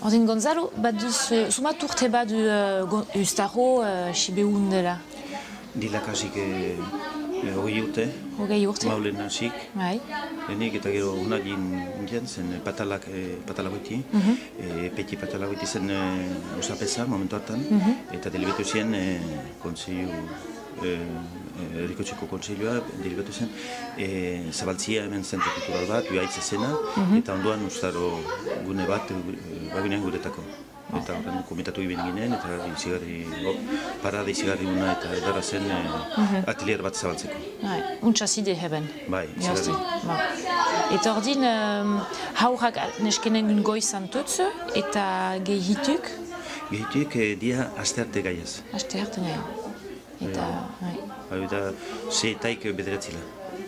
Ordin Gonzalo, bat duz, sumat urte bat du ustaro sibeun dela? Dilakasik hogei urte. Hogei urte? Maulen hasik. Bai. Lehenik eta gero unagin indian zen patalagoiti. Peti patalagoiti zen osapeza momentu hartan. Eta delibetu zen kontseilu, Erikotxeko kontseilua delibetu zen zabaltzia hemen zentro kultural bat, uaitza zena, eta ondoan ustaro gune bat baginean guretako. Eta horren komitatu ibili ginen, eta parada izigarri una eta edara zen atelier bat zabaltzeko. Untsa zide heben? Bai, izigarri. Eta ordin, haurrak neskenengun goizan tutsu, eta gehituk? Gehituk dia astearte gaiaz. Astearte gaiaz. Eta, eta zeetaik bederatzila.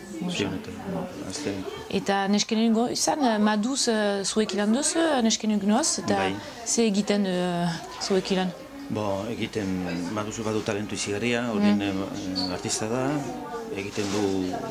Eta neskenengun goizan, maduz zuek ilan duzu neskenengun oz, eta ze egiten zuek ilan? Egiten, maduzu badu talentu izigarria, horren artista da, egiten du,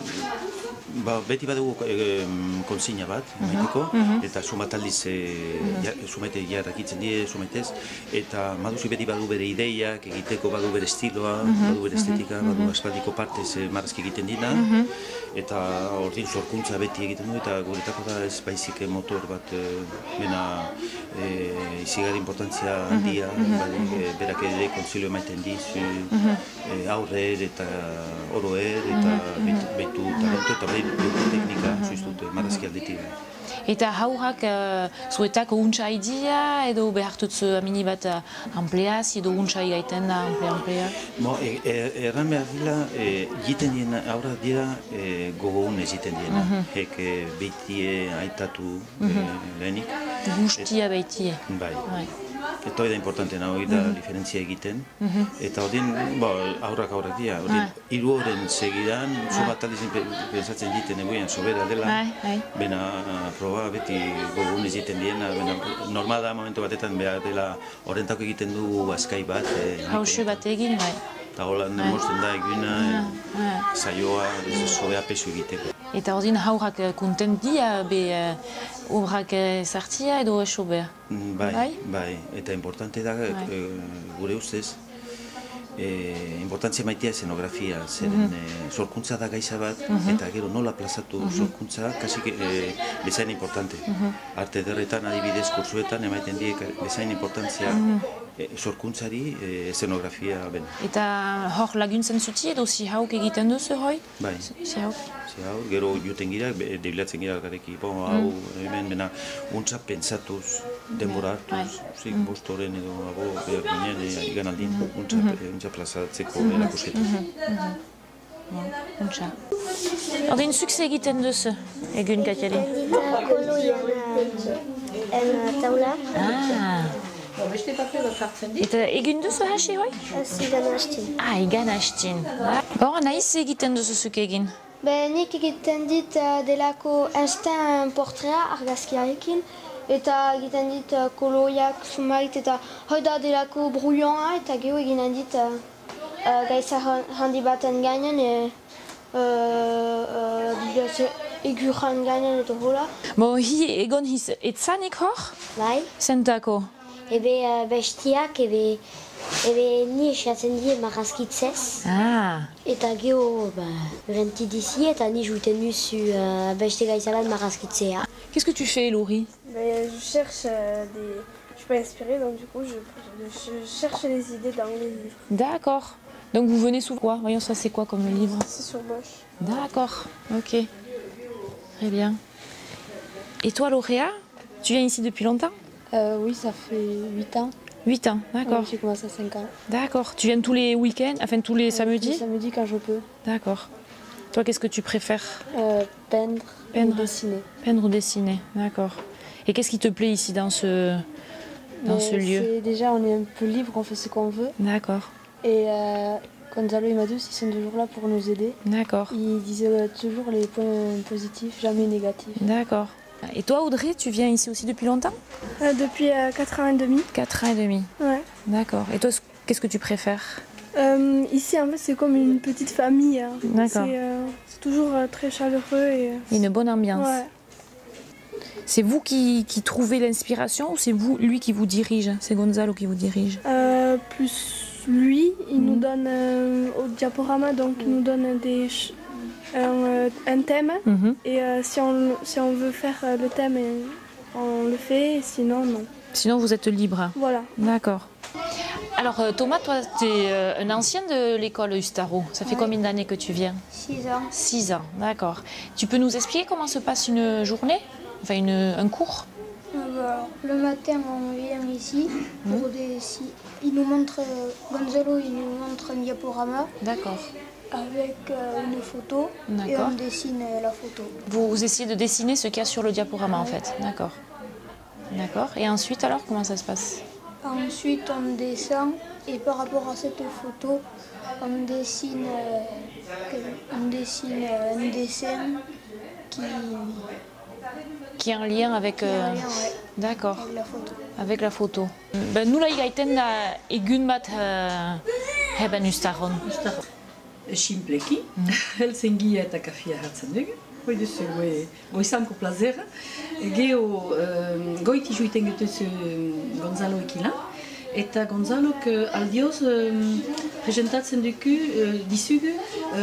beti badugu konsigna bat, maiteko, eta sumat aldiz, sumete jarrakitzen die, sumetez, eta maduzu beti badu bere ideiak, egiteko badu bere estiloa, badu bere estetika, badu aspaldiko partez marrazki egiten dira, eta ordin sorkuntza beti egiten du, eta guretako da ez baizik motor bat, bena izigarri importantzia handia, berak ere kontzilio emaiten dizu, aurrer eta oroer, eta behitu talentu, eta behitu teknika, zuztut, marrazki aldetik. Eta haurrak zuetako untsa idia, edo behartutzu amini bat ampleaz, edo untsa igaiten da amplea? Erran behar dira, jiten dien aurrak dira gogoun ez jiten diena. Hek behitie aitatu lehenik. Guztia behitie. Bai. Eta hori da importantena, hori da diferentzia egiten. Eta hori aurrak dira. Hiru horren segidan, bat aldiz pensatzen diten egoian sobera dela. Bena proba beti gogun ez egiten diena. Normal da momentu batetan behar dela horrentako egiten du azkai bat. Hauxe bat egin, bai. Eta holan demosten da eguna, saioa, sobea pesu egiteko. Eta ordin haurrak kontentia be obrak zartia edo eso behar? Bai. Eta importante da gure ustez, importantzia maitea eszenografia, zeren sorkuntza da gaiza bat, eta gero nola plazatu sorkuntza, kasik bezain importante. Arte ederretan, adibidez, kursuetan, emaiten diek bezain importantzia sorkuntzari eszenografia ben. Eta hor laguntzen zuti edo si hauk egiten duzu hoi? Bai. Si hauk, gero juten gira, debilatzen gira algareki, hau hemen bena untza pentsatuz, denbora hartuz, bostoren edo behar ginen igan aldin, untza plazatzeko erakusketan. Untza. Ordin sukse egiten duzu, egun Katiari? Koloian taula. Eta egin duzu hasi hoi? Igan hastin. Igan hastin. Nahiz egiten duzu zuk egin? Nik egiten dit delako instant portrea argazkiarekin, eta egiten dit koloiak sumait, eta hoi da delako bruioa, eta geho eginen dit gaiza handi baten gainen, eguran gainen eta hola. Egon hiz etzanik hor? Bai. Zentako? Ebe bestiak, ebe ni esatzen die marrazkitzez. Eta geho berenti dizi eta ni jouten duzu beste gaizalan marrazkitzea. Qu'est-ce que tu fais, Laurie? Je cherche Je suis pas inspirée, donc du coup je cherche les idées dans les livres. D'accord. Donc vous venez souvent quoi? Voyons, ça c'est quoi comme livre? C'est sur Bosch. D'accord, ok. Très bien. Et toi, Lauréat, tu viens ici depuis longtemps? Oui, ça fait 8 ans. 8 ans, d'accord. Oui, j'ai commencé à 5 ans. D'accord. Tu viens tous les week-ends, enfin tous les samedis? Tous les samedis quand je peux. D'accord. Toi, qu'est-ce que tu préfères? Peindre ou dessiner. Peindre ou dessiner, d'accord. Et qu'est-ce qui te plaît ici dans ce lieu? Déjà, on est un peu libre, on fait ce qu'on veut. D'accord. Et Gonzalo et Madus, ils sont toujours là pour nous aider. D'accord. Ils disent toujours les points positifs, jamais négatifs. D'accord. Et toi, Audrey, tu viens ici aussi depuis longtemps? Depuis 4 ans et demi. 4 ans et demi. Ouais. D'accord. Et toi, qu'est-ce que tu préfères? Ici, en fait, c'est comme une petite famille. Hein. D'accord. C'est toujours très chaleureux. Et une bonne ambiance. Ouais. C'est vous qui trouvez l'inspiration ou c'est lui qui vous dirige? C'est Gonzalo qui vous dirige? Plus lui, il nous donne au diaporama, donc il nous donne un thème. Et si on veut faire le thème, on le fait, sinon non. Sinon vous êtes libre? Voilà. D'accord. Alors Thomas, toi tu es un ancien de l'école Ustaro. Ça fait combien d'années que tu viens? 6 ans. 6 ans, d'accord. Tu peux nous expliquer comment se passe une journée? Enfin un cours? Alors, le matin, on vient ici pour il nous montre, Gonzalo, il nous montre un diaporama. D'accord. Avec une photo et on dessine la photo. Vous essayez de dessiner ce qu'il y a sur le diaporama en fait, d'accord. D'accord. Et ensuite alors, comment ça se passe? Ensuite, on descend et par rapport à cette photo, on dessine un dessin qui est en lien avec... D'accord. Avec la photo. Avec la photo. Ben, nola igaiten da egun bat hebben Ustaron? Simpleki, heltzen gira eta kafia hartzen dugu. Hoi duzu goizanko plazera. Gero goiti juiten gutuzu Gonzalo ekilan. Eta Gonzalok aldioz presentatzen dizugu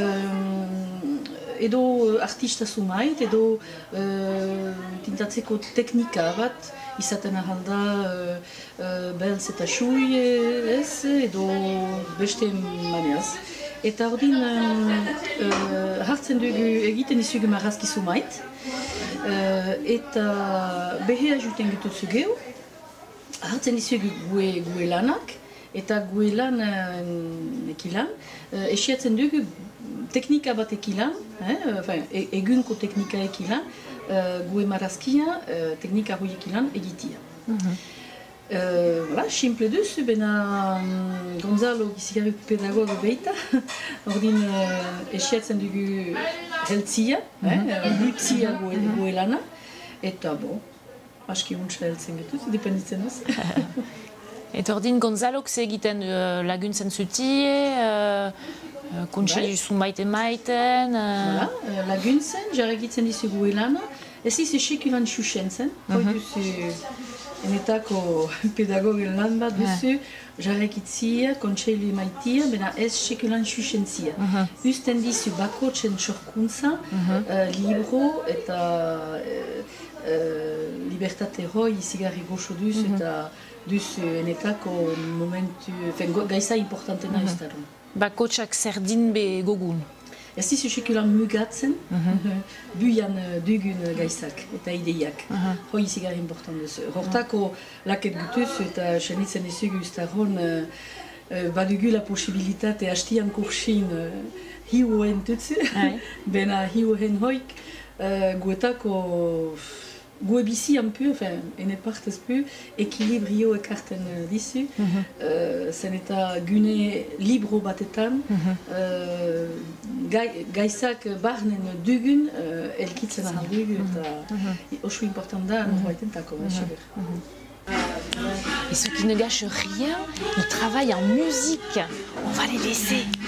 edo artista sumait, edo tintatzeko teknika bat, izaten ahanda beltz eta xui ez, edo beste maneaz. Eta ordin hartzen dugu egiten dizugu marrazki sumait, eta behea juten gutuzu geho, hartzen dizugu gue lanak, eta gue lan ekilan, esiatzen dugu teknika bat ekilan, egunko teknika ekilan, gue marrazkia teknika hoi ekilan egitia. Simple duzu, bena Gonzalo gizigarri pedagogo behita, ordin esiatzen dugu heltzia, lutzia gue lana, eta aski untsa heltzen getuz, dependitzen duz. Eta ordin Gonzalok ze egiten laguntzen zutie, kontseilu maiten maiten... Laguntzen, jarra egiten dizugu elana, ez izu sekulan xuxentzen, hoi duzu enetako pedagogen lan bat duzu, jarra egitzia, kontseilu maitia, bena ez sekulan xuxentzia. Usten dizu bakotzen sorkuntza, libro eta libertate hoi izigarri goxo duzu eta duzu enetako momentu, gaisa importantena ustaron. Bakotsak zerdin be gogun? Ez dizu sekulan mugatzen, buian dugun gaizak eta ideiak. Hoi izigarri important duzu. Hortako laket gutuz eta senitzen dizugu ustaron badugu la posibilitate hastian kursin hiuen tutzu, bena hiuen hoik guetako gue bizi un peu, ene partez pu, ekilibrio ekarten dizu, zen eta gune libro batetan, gaizak barnen dugun, elkitzen ahal dugu, eta oso important da, norbaitentako, Et ceux qui ne gâchent rien, ils travaillent en musique. On va les laisser.